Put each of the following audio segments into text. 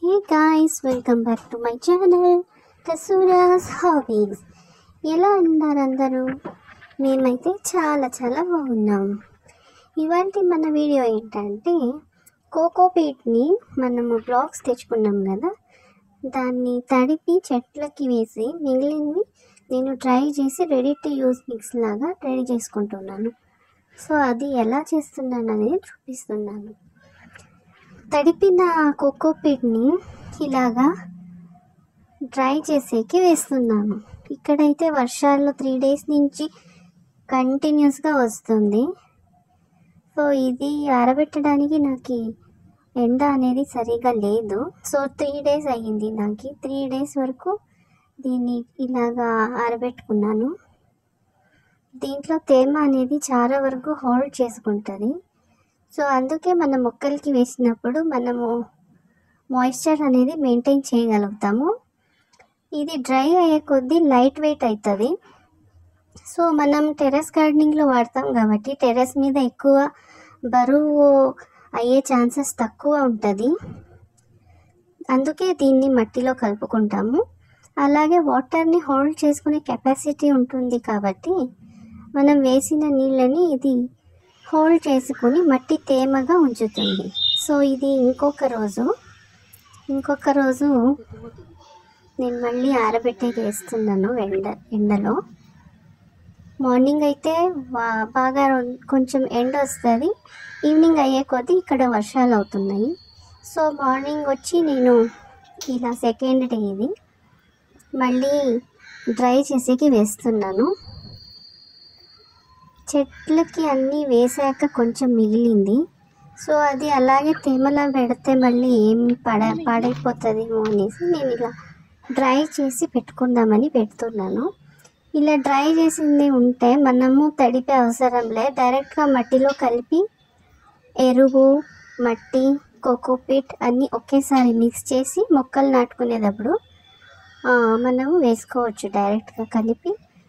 Hey guys, welcome back to my channel Kasura's Hobbies. ఎలా ఉన్నారు అందరూ? మేమైతే చాలా బాగున్నాం. ఇవాల్టి మన వీడియో ఏంటంటే కోకోపీట్ని మనము బ్లాక్స్ తెచ్చుకున్నాం కదా, దాన్ని తడిపి చెట్లకి వేసి మిగిలినవి నేను ట్రై చేసి రెడీ టు యూస్ మిక్స్ లాగా రెడీ చేసుకుంటున్నాను. సో అది ఎలా చేస్తున్నాను అనేది చూపిస్తున్నాను. తడిపిన కోకోపీట్ని ఇలాగా డ్రై చేసేకి వేస్తున్నాను. ఇక్కడైతే వర్షాలు 3 days నుంచి కంటిన్యూస్గా వస్తుంది. సో ఇది ఆరబెట్టడానికి నాకు ఎండ అనేది సరిగా లేదు. సో 3 days అయ్యింది. నాకు 3 days వరకు దీన్ని ఇలాగా ఆరబెట్టుకున్నాను. దీంట్లో తేమ అనేది చాలా వరకు హోల్డ్ చేసుకుంటుంది. సో అందుకే మన మొక్కలకి వేసినప్పుడు మనము మాయిశ్చర్ అనేది మెయింటైన్ చేయగలుగుతాము. ఇది డ్రై అయ్యే కొద్దీ లైట్ వెయిట్ అవుతుంది. సో మనం టెర్రస్ గార్డెనింగ్లో వాడతాం కాబట్టి టెర్రస్ మీద ఎక్కువ బరువు అయ్యే ఛాన్సెస్ తక్కువ ఉంటుంది. అందుకే దీన్ని మట్టిలో కలుపుకుంటాము. అలాగే వాటర్ని హోల్డ్ చేసుకునే కెపాసిటీ ఉంటుంది కాబట్టి మనం వేసిన నీళ్ళని ఇది హోల్డ్ చేసుకొని మట్టి తేమగా ఉంచుతుంది. సో ఇది ఇంకొక రోజు నేను మళ్ళీ ఆరబెట్టేది వేస్తున్నాను ఎండలో. మార్నింగ్ అయితే బాగా కొంచెం ఎండ వస్తుంది. ఈవినింగ్ అయ్యే కొద్దీ ఇక్కడ వర్షాలు అవుతున్నాయి. సో మార్నింగ్ వచ్చి నేను ఇలా సెకండ్ డే ఇది మళ్ళీ డ్రై చేసేకి వేస్తున్నాను. చెట్లకి అన్నీ వేసాక కొంచెం మిగిలింది. సో అది అలాగే తేమలా పెడితే మళ్ళీ ఏమి పాడైపోతుందేమో అనేసి నేను ఇలా డ్రై చేసి పెట్టుకుందామని పెడుతున్నాను. ఇలా డ్రై చేసింది ఉంటే మనము తడిపే అవసరం లే, డైరెక్ట్గా మట్టిలో కలిపి ఎరువు, మట్టి, కోకోపీట్ అన్నీ ఒకేసారి మిక్స్ చేసి మొక్కలు నాటుకునేటప్పుడు మనము వేసుకోవచ్చు. డైరెక్ట్గా కలిపి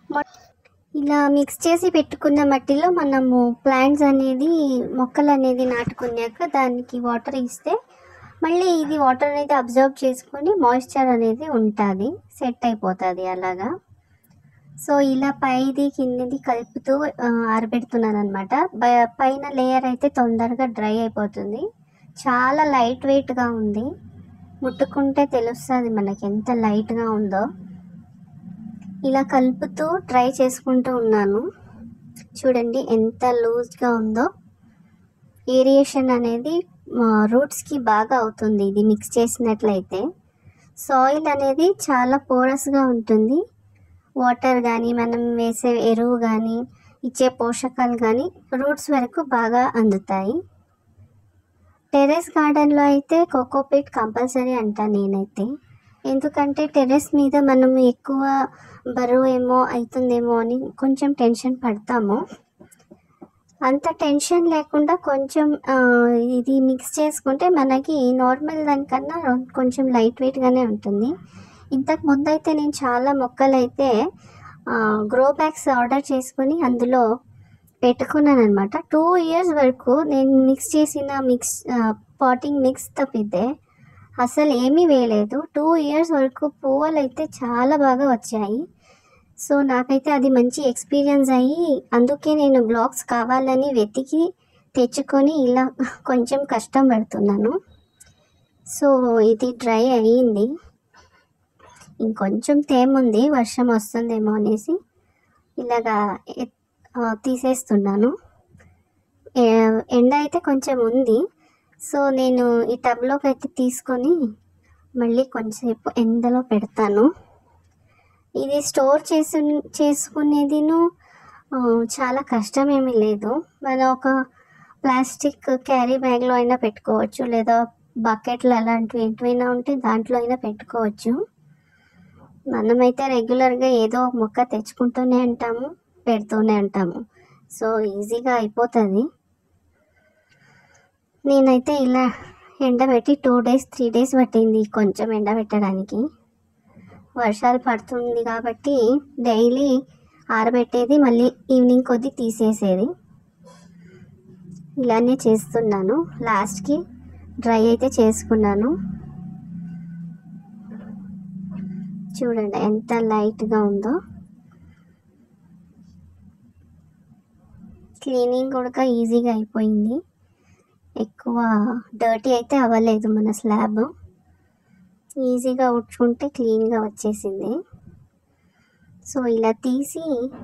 ఇలా మిక్స్ చేసి పెట్టుకున్న మట్టిలో మనము ప్లాంట్స్ అనేది మొక్కలు అనేది నాటుకున్నాక దానికి వాటర్ ఇస్తే మళ్ళీ ఇది వాటర్ అనేది అబ్జర్వ్ చేసుకొని మాయిశ్చర్ అనేది ఉంటుంది, సెట్ అయిపోతుంది అలాగా. సో ఇలా పైది కిందది కలుపుతూ ఆరబెడుతున్నాను అనమాట. పైన లేయర్ అయితే తొందరగా డ్రై అయిపోతుంది. చాలా లైట్ వెయిట్గా ఉంది. ముట్టుకుంటే తెలుస్తుంది మనకి ఎంత లైట్గా ఉందో. ఇలా కలుపుతూ డ్రై చేసుకుంటూ ఉన్నాను. చూడండి ఎంత లూజ్గా ఉందో. ఏరియేషన్ అనేది రూట్స్కి బాగా అవుతుంది ఇది మిక్స్ చేసినట్లయితే. సాయిల్ అనేది చాలా పోరస్గా ఉంటుంది. వాటర్ కానీ మనం వేసే ఎరువు కానీ ఇచ్చే పోషకాలు కానీ రూట్స్ వరకు బాగా అందుతాయి. టెర్రస్ గార్డెన్లో అయితే కోకోపీట్ కంపల్సరీ అంటా నేనైతే. ఎందుకంటే టెర్రస్ మీద మనం ఎక్కువ బరువు ఏమో అవుతుందేమో అని కొంచెం టెన్షన్ పడతాము. అంత టెన్షన్ లేకుండా కొంచెం ఇది మిక్స్ చేసుకుంటే మనకి నార్మల్ దానికన్నా కొంచెం లైట్ వెయిట్గానే ఉంటుంది. ఇంతకు ముందు అయితే నేను చాలా మొక్కలు అయితే గ్రో బ్యాగ్స్ ఆర్డర్ చేసుకొని అందులో పెట్టుకున్నాను అనమాట. 2 years వరకు నేను మిక్స్ చేసిన పాటింగ్ మిక్స్ తప్పితే అసలు ఏమీ వేయలేదు. 2 years వరకు పువ్వులు అయితే చాలా బాగా వచ్చాయి. సో నాకైతే అది మంచి ఎక్స్పీరియన్స్ అయ్యి అందుకే నేను బ్లాక్స్ కావాలని వెతికి తెచ్చుకొని ఇలా కొంచెం కష్టం పడుతున్నాను. సో ఇది డ్రై అయ్యింది. ఇంకొంచెం తేమ ఉంది, వర్షం వస్తుందేమో అనేసి ఇలాగా తీసేస్తున్నాను. ఎండ అయితే కొంచెం ఉంది. సో నేను ఈ టబ్లోకి అయితే తీసుకొని మళ్ళీ కొంచెంసేపు ఎండలో పెడతాను. ఇది స్టోర్ చేసుకునేదిను చాలా కష్టమేమీ లేదు. మనం ఒక ప్లాస్టిక్ క్యారీ బ్యాగ్లో అయినా పెట్టుకోవచ్చు, లేదా బకెట్లు అలాంటివి ఏంటివైనా ఉంటే దాంట్లో అయినా పెట్టుకోవచ్చు. మనమైతే రెగ్యులర్గా ఏదో మొక్క తెచ్చుకుంటూనే ఉంటాము, పెడుతూనే ఉంటాము. సో ఈజీగా అయిపోతుంది. నేనైతే ఇలా ఎండబెట్టి 2 days 3 days పట్టింది కొంచెం ఎండబెట్టడానికి. వర్షాలు పడుతుంది కాబట్టి డైలీ ఆరబెట్టేది, మళ్ళీ ఈవినింగ్ కొద్ది తీసేసేది. ఇలానే చేస్తున్నాను. లాస్ట్కి డ్రై అయితే చేసుకున్నాను. చూడండి ఎంత లైట్గా ఉందో. క్లీనింగ్ కూడా ఈజీగా అయిపోయింది, ఎక్కువ డర్టీ అయితే అవ్వలేదు. మన స్లాబ్ ఈజీగా ఉడ్చుకుంటే క్లీన్గా వచ్చేసింది. సో ఇలా తీసి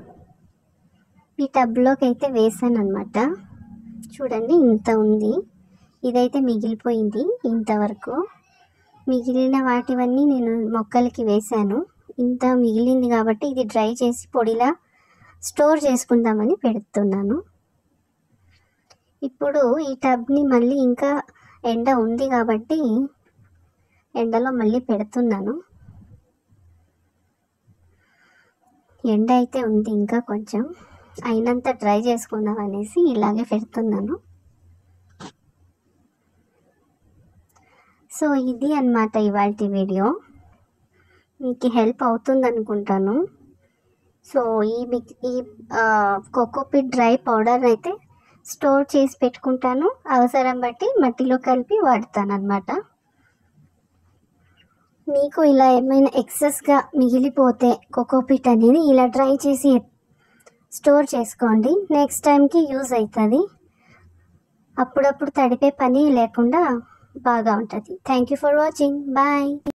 ఈ టబ్లోకి అయితే వేసాను అనమాట. చూడండి ఇంత ఉంది, ఇదైతే మిగిలిపోయింది. ఇంతవరకు మిగిలిన వాటివన్నీ నేను మొక్కలకి వేశాను. ఇంత మిగిలింది కాబట్టి ఇది డ్రై చేసి పొడిలా స్టోర్ చేసుకుందామని పెడుతున్నాను. ఇప్పుడు ఈ టబ్ని మళ్ళీ ఇంకా ఎండ ఉంది కాబట్టి ఎండలో మళ్ళీ పెడుతున్నాను. ఎండ అయితే ఉంది, ఇంకా కొంచెం అయినంత డ్రై చేసుకుందాం అనేసి ఇలాగే పెడుతున్నాను. సో ఇది అన్నమాట ఇవాల్టి వీడియో. మీకు హెల్ప్ అవుతుంది అనుకుంటాను. సో ఈ కోకోపీట్ డ్రై పౌడర్ అయితే స్టోర్ చేసి పెట్టుకుంటాను, అవసరం బట్టి మట్టిలో కలిపి వాడతాను అన్నమాట. మీకు ఇలా ఏమైనా ఎక్సెస్గా మిగిలిపోతే కోకోపీట్ అనేది ఇలా డ్రై చేసి స్టోర్ చేసుకోండి, నెక్స్ట్ టైంకి యూజ్ అవుతుంది. అప్పుడప్పుడు తడిపే పని లేకుండా బాగా ఉంటుంది. Thank you for watching, bye.